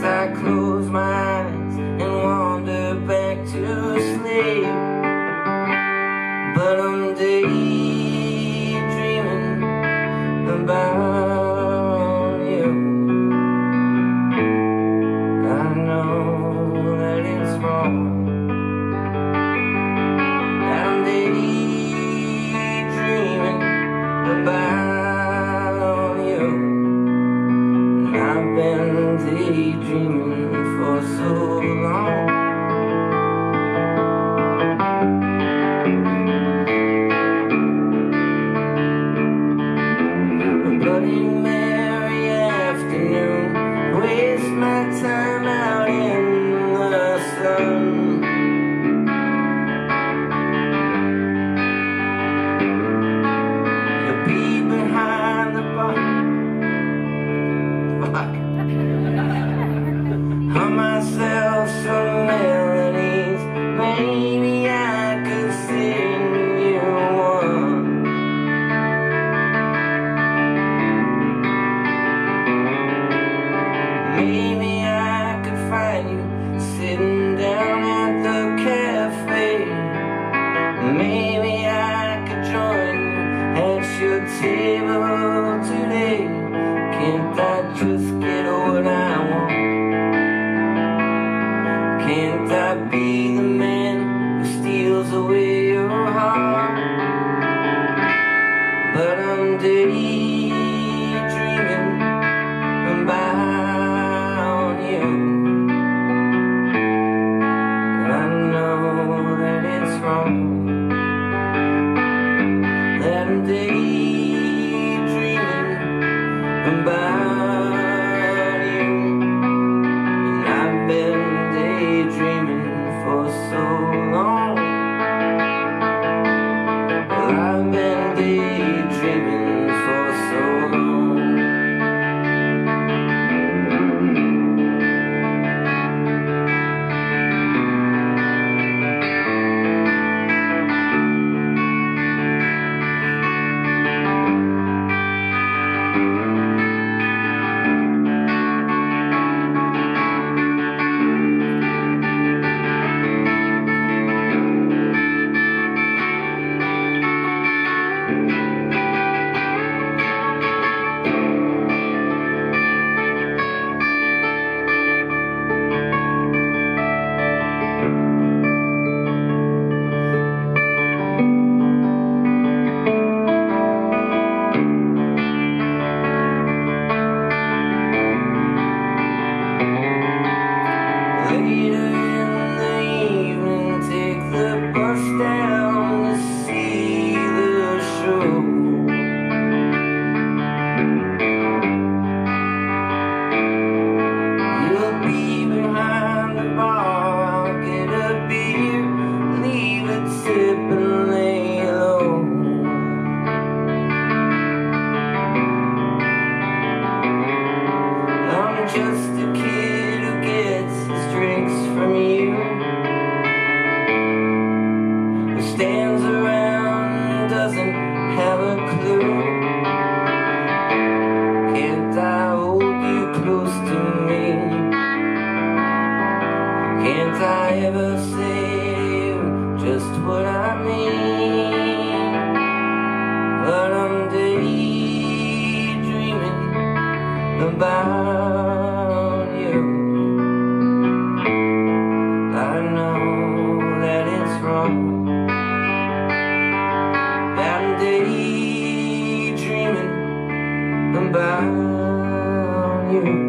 I close my eyes and wander back to sleep, but I'm daydreaming about you. I know that it's wrong, that I'm daydreaming about you. I've been daydreaming for so long. A Bloody Mary afternoon, waste my time out in the sun. You'll be behind the bar. Hum myself some melodies, maybe I could sing you one. Maybe I could find you sitting down at the cafe. Maybe I could join you at your table today. Can't I just get what I want? Can't I be the man who steals away your heart? But I'm daydreaming about you. I know that it's wrong, that I'm daydreaming about you. And I've been daydreaming for so long. Well, I've been daydreaming for so long. Later in the evening, take the bus down to see the show. You'll be behind the bar, I'll get a beer, leave it, sip and lay low. I'm just a kid who gets his drinks from you, who stands around and doesn't have a clue. Can't I hold you close to me? Can't I ever say just what I mean? But I'm daydreaming about you. I know that it's wrong, that I'm daydreaming about you.